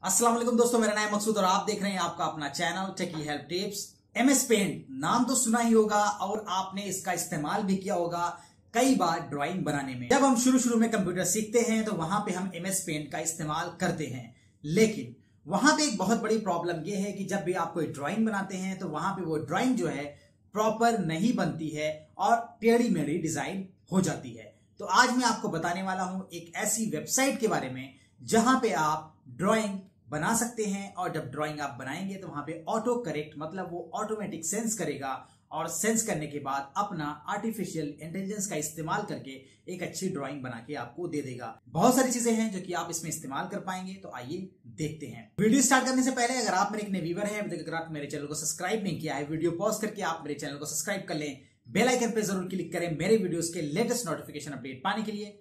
अस्सलाम वालेकुम दोस्तों, मेरा नाम है मकसूद और आप देख रहे हैं आपका अपना channel techie help tips. MS paint नाम तो सुना ही होगा और आपने इसका इस्तेमाल भी किया होगा कई बार ड्राइंग बनाने में। जब हम शुरू में कंप्यूटर सीखते हैं तो वहां पे हम एमएस पेंट का इस्तेमाल करते हैं, लेकिन वहां पे एक बहुत बड़ी प्रॉब्लम यह है कि जब भी आप कोई ड्राइंग बनाते हैं तो वहां पे वो ड्राइंग जो है प्रॉपर नहीं बनती है और टेढ़ी मेढ़ी डिजाइन हो जाती है। तो आज मैं आपको बताने वाला हूं एक ऐसी वेबसाइट के बारे में जहां पे आप ड्राइंग बना सकते हैं और जब ड्राइंग आप बनाएंगे तो वहां पे ऑटो करेक्ट मतलब वो ऑटोमेटिक सेंस करेगा और सेंस करने के बाद अपना आर्टिफिशियल इंटेलिजेंस का इस्तेमाल करके एक अच्छी ड्राइंग बना के आपको दे देगा। बहुत सारी चीजें हैं जो कि आप इसमें इस्तेमाल कर पाएंगे, तो आइए देखते हैं। वीडियो स्टार्ट करने से पहले अगर आप मेरे एक नए व्यूअर हैं, अभी तक अगर आप मेरे चैनल को सब्सक्राइब नहीं किया है, वीडियो पॉज करके आप मेरे चैनल को सब्सक्राइब कर लें, बेल आइकन पे जरूर क्लिक करें मेरे वीडियोस के लेटेस्ट नोटिफिकेशन अपडेट पाने के लिए।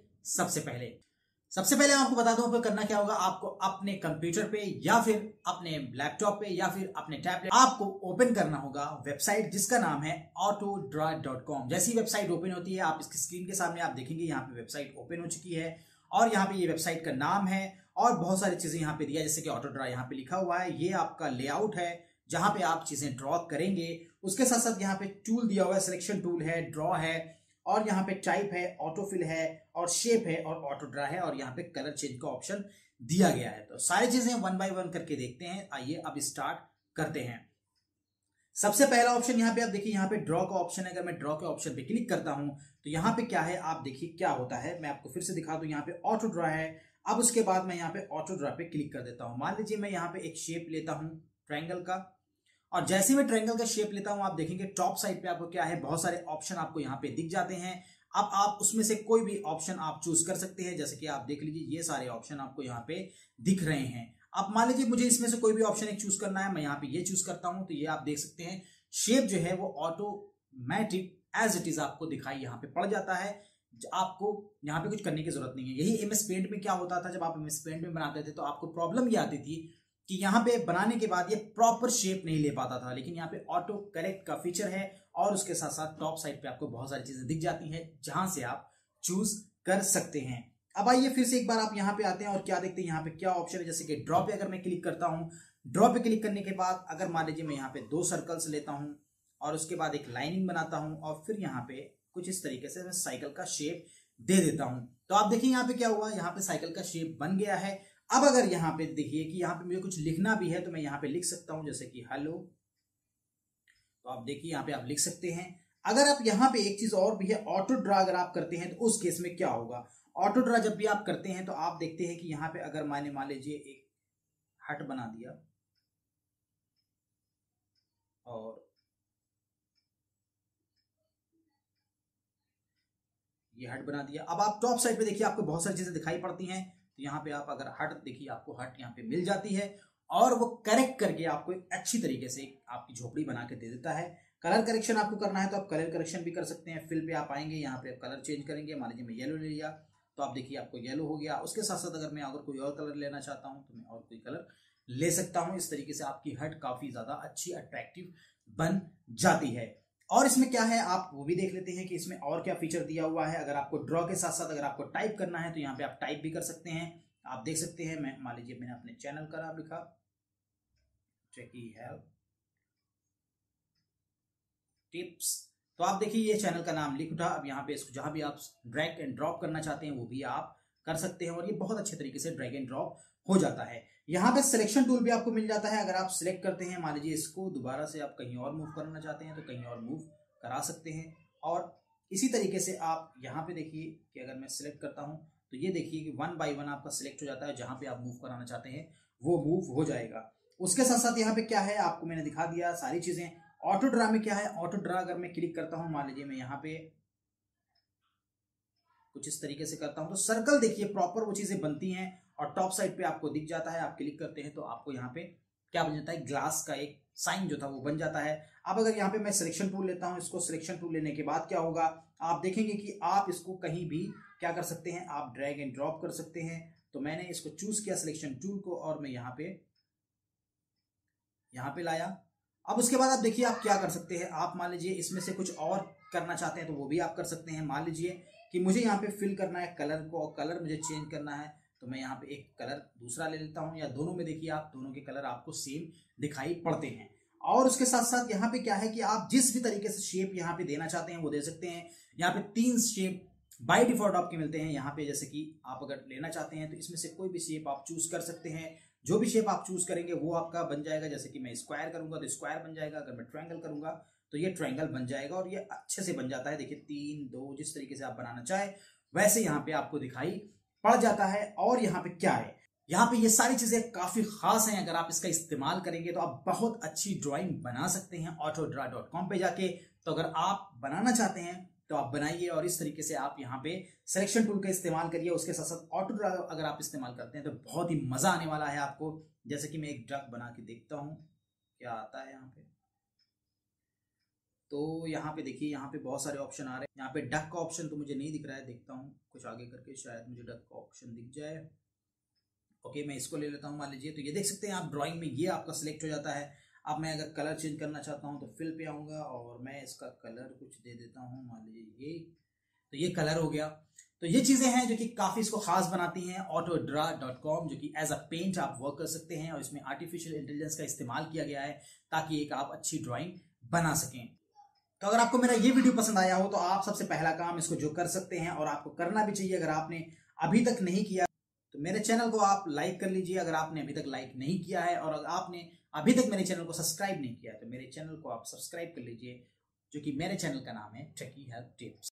सबसे पहले आपको बता दूं, करना क्या होगा, आपको अपने कंप्यूटर पे या फिर अपने लैपटॉप पे या फिर अपने टैबलेट आपको ओपन करना होगा वेबसाइट जिसका नाम है autodraw.com। जैसी वेबसाइट ओपन होती है आप इसकी स्क्रीन के सामने आप देखेंगे यहाँ पे वेबसाइट ओपन हो चुकी है और यहाँ पे ये वेबसाइट का नाम है और बहुत सारी चीजें यहाँ पे दिया, जैसे कि ऑटोड्रॉ यहाँ पे लिखा हुआ है। ये आपका लेआउट है जहां पे आप चीजें ड्रॉ करेंगे। उसके साथ साथ यहाँ पे टूल दिया हुआ है, सिलेक्शन टूल है, ड्रॉ है और यहाँ पे टाइप है, ऑटोफिल है और शेप है और ऑटोड्रा है और यहाँ पे कलर चेंज का ऑप्शन दिया गया है। तो सारी चीजें वन बाय वन करके देखते हैं। आइए अब स्टार्ट करते हैं। सबसे पहला ऑप्शन यहाँ पे आप देखिए, यहाँ पे ड्रॉ का ऑप्शन है। अगर मैं ड्रॉ के ऑप्शन पे क्लिक करता हूं तो यहाँ पे क्या है, आप देखिए क्या होता है। मैं आपको फिर से दिखा दूं, यहाँ पे ऑटोड्रा है। अब उसके बाद मैं यहाँ पे ऑटोड्रा पे क्लिक कर देता हूं। मान लीजिए मैं यहाँ पे एक शेप लेता हूं ट्रायंगल का, और जैसे मैं ट्रायंगल का शेप लेता हूं आप देखेंगे टॉप साइड पे आपको क्या है, बहुत सारे ऑप्शन आपको यहाँ पे दिख जाते हैं। अब आप उसमें से कोई भी ऑप्शन आप चूज कर सकते हैं। जैसे कि आप देख लीजिए ये सारे ऑप्शन आपको यहाँ पे दिख रहे हैं। अब मान लीजिए मुझे इसमें से कोई भी ऑप्शन एक चूज करना है, मैं यहाँ पे ये चूज करता हूं तो ये आप देख सकते हैं शेप जो है वो ऑटोमेटिक एज इट इज आपको दिखाई यहाँ पे पड़ जाता है। आपको यहाँ पे कुछ करने की जरूरत नहीं है। यही एमएस पेंट में क्या होता था, जब आप एमएस पेंट में बनाते थे तो आपको प्रॉब्लम ये आती थी कि यहाँ पे बनाने के बाद ये प्रॉपर शेप नहीं ले पाता था, लेकिन यहाँ पे ऑटो करेक्ट का फीचर है और उसके साथ साथ टॉप साइड पे आपको बहुत सारी चीजें दिख जाती हैं जहां से आप चूज कर सकते हैं। अब आइए फिर से एक बार आप यहाँ पे आते हैं और क्या देखते हैं, यहाँ पे क्या ऑप्शन है। जैसे कि ड्रॉ पे अगर मैं क्लिक करता हूँ, ड्रॉ पे क्लिक करने के बाद अगर मान लीजिए मैं यहाँ पे 2 सर्कल्स लेता हूँ और उसके बाद एक लाइनिंग बनाता हूँ और फिर यहाँ पे कुछ इस तरीके से मैं साइकिल का शेप दे देता हूं, तो आप देखिए यहाँ पे क्या हुआ, यहाँ पे साइकिल का शेप बन गया है। अब अगर यहाँ पे देखिए कि यहाँ पे मुझे कुछ लिखना भी है तो मैं यहाँ पे लिख सकता हूं, जैसे कि हेलो। तो आप देखिए यहाँ पे आप लिख सकते हैं। अगर आप यहाँ पे एक चीज और भी है, ऑटो ड्रा अगर आप करते हैं तो उस केस में क्या होगा, ऑटो ड्रा जब भी आप करते हैं तो आप देखते हैं कि यहाँ पे अगर मैंने मान लीजिए एक हट बना दिया और ये हट बना दिया। अब आप टॉप साइड पे देखिए आपको बहुत सारी चीजें दिखाई पड़ती हैं, तो यहाँ पे आप अगर हट देखिए आपको हट यहाँ पे मिल जाती है और वो करेक्ट करके आपको एक अच्छी तरीके से आपकी झोपड़ी बना के दे देता है। कलर करेक्शन आपको करना है तो आप कलर करेक्शन भी कर सकते हैं। फिल पे आप आएंगे, यहाँ पे आप कलर चेंज करेंगे। मान लीजिए मैं येलो ले लिया तो आप देखिए आपको येलो हो गया। उसके साथ साथ अगर मैं कोई और कलर लेना चाहता हूँ तो मैं और कोई कलर ले सकता हूँ। इस तरीके से आपकी हट काफी ज्यादा अच्छी अट्रैक्टिव बन जाती है। और इसमें क्या है आप वो भी देख लेते हैं कि इसमें और क्या फीचर दिया हुआ है। अगर आपको ड्रॉ के साथ साथ अगर आपको टाइप करना है तो यहाँ पे आप टाइप भी कर सकते हैं। आप देख सकते हैं, मैं मान लीजिए मैंने अपने चैनल का नाम लिखा टेकी हेल्प टिप्स, तो आप देखिए ये चैनल का नाम लिख उठा। अब यहाँ पे इसको जहां भी आप ड्रैग एंड ड्रॉप करना चाहते हैं वो भी आप कर सकते हैं और ये बहुत अच्छे तरीके से ड्रैग एंड ड्रॉप हो जाता है। यहाँ पे सिलेक्शन टूल भी आपको मिल जाता है। अगर आप सिलेक्ट करते हैं, मान लीजिए इसको दोबारा से आप कहीं और मूव करना चाहते हैं तो कहीं और मूव करा सकते हैं। और इसी तरीके से आप यहाँ पे देखिए कि अगर मैं सिलेक्ट करता हूँ तो ये देखिए कि 1 बाय 1 आपका सिलेक्ट हो जाता है। जहां पे आप मूव कराना चाहते हैं वो मूव हो जाएगा। उसके साथ साथ यहाँ पे क्या है आपको मैंने दिखा दिया सारी चीजें। ऑटो ड्रा में क्या है, ऑटो ड्रा अगर मैं क्लिक करता हूँ, मान लीजिए मैं यहाँ पे कुछ इस तरीके से करता हूं तो सर्कल देखिए प्रॉपर वो चीजें बनती हैं और टॉप साइड पे आपको दिख जाता है। आप क्लिक करते हैं तो आपको यहाँ पे क्या बन जाता है, ग्लास का एक साइन जो था वो बन जाता है। अब अगर यहाँ पे मैं सिलेक्शन टूल लेता हूं, इसको सिलेक्शन टूल लेने के बाद क्या होगा, आप देखेंगे कि आप इसको कहीं भी क्या कर सकते हैं, आप ड्रैग एंड ड्रॉप कर सकते हैं। तो मैंने इसको चूज किया सिलेक्शन टूल को और मैं यहाँ पे लाया। अब उसके बाद आप देखिए आप क्या कर सकते हैं, आप मान लीजिए इसमें से कुछ और करना चाहते हैं तो वो भी आप कर सकते हैं। मान लीजिए कि मुझे यहाँ पे फिल करना है कलर को और कलर मुझे चेंज करना है, तो मैं यहाँ पे एक कलर दूसरा ले लेता हूँ, या दोनों में देखिए आप दोनों के कलर आपको सेम दिखाई पड़ते हैं। और उसके साथ साथ यहाँ पे क्या है कि आप जिस भी तरीके से शेप यहाँ पे देना चाहते हैं वो दे सकते हैं। यहाँ पे 3 शेप बाय डिफॉल्ट आपके मिलते हैं यहाँ पे, जैसे कि आप अगर लेना चाहते हैं तो इसमें से कोई भी शेप आप चूज कर सकते हैं। जो भी शेप आप चूज करेंगे वो आपका बन जाएगा। जैसे कि मैं स्क्वायर करूंगा तो स्क्वायर बन जाएगा, अगर मैं ट्रायंगल करूंगा तो ये ट्रायंगल बन जाएगा, और ये अच्छे से बन जाता है। देखिए 3 2 जिस तरीके से आप बनाना चाहे वैसे यहाँ पे आपको दिखाई पड़ जाता है। और यहाँ पे क्या है, यहाँ पे ये सारी चीजें काफी खास हैं। अगर आप इसका इस्तेमाल करेंगे तो आप बहुत अच्छी ड्राइंग बना सकते हैं autodraw.com पे जाके। तो अगर आप बनाना चाहते हैं तो आप बनाइए, और इस तरीके से आप यहाँ पे सिलेक्शन टूल का इस्तेमाल करिए। उसके साथ साथ ऑटोड्रा अगर आप इस्तेमाल करते हैं तो बहुत ही मजा आने वाला है आपको। जैसे कि मैं एक डक बना के देखता हूँ क्या आता है यहाँ पे। तो यहाँ पे देखिए यहाँ पे बहुत सारे ऑप्शन आ रहे हैं। यहाँ पे डक का ऑप्शन तो मुझे नहीं दिख रहा है, देखता हूँ कुछ आगे करके शायद मुझे डक का ऑप्शन दिख जाए। ओके, मैं इसको ले लेता हूँ मान लीजिए। तो ये देख सकते हैं आप ड्राइंग में ये आपका सिलेक्ट हो जाता है। अब मैं अगर कलर चेंज करना चाहता हूँ तो फिल पे आऊँगा और मैं इसका कलर कुछ दे देता हूँ, मान लीजिए ये। तो ये कलर हो गया। तो ये चीज़ें हैं जो कि काफ़ी इसको खास बनाती हैं autodraw.com, जो कि एज अ पेंट आप वर्क कर सकते हैं, और इसमें आर्टिफिशियल इंटेलिजेंस का इस्तेमाल किया गया है ताकि एक आप अच्छी ड्राइंग बना सकें। तो अगर आपको मेरा ये वीडियो पसंद आया हो तो आप सबसे पहला काम इसको जो कर सकते हैं, और आपको करना भी चाहिए अगर आपने अभी तक नहीं किया तो मेरे चैनल को आप लाइक कर लीजिए। अगर आपने अभी तक लाइक नहीं किया है और अगर आपने अभी तक मेरे चैनल को सब्सक्राइब नहीं किया है तो मेरे चैनल को आप सब्सक्राइब कर लीजिए, जो कि मेरे चैनल का नाम है टेकी हेल्प टिप्स।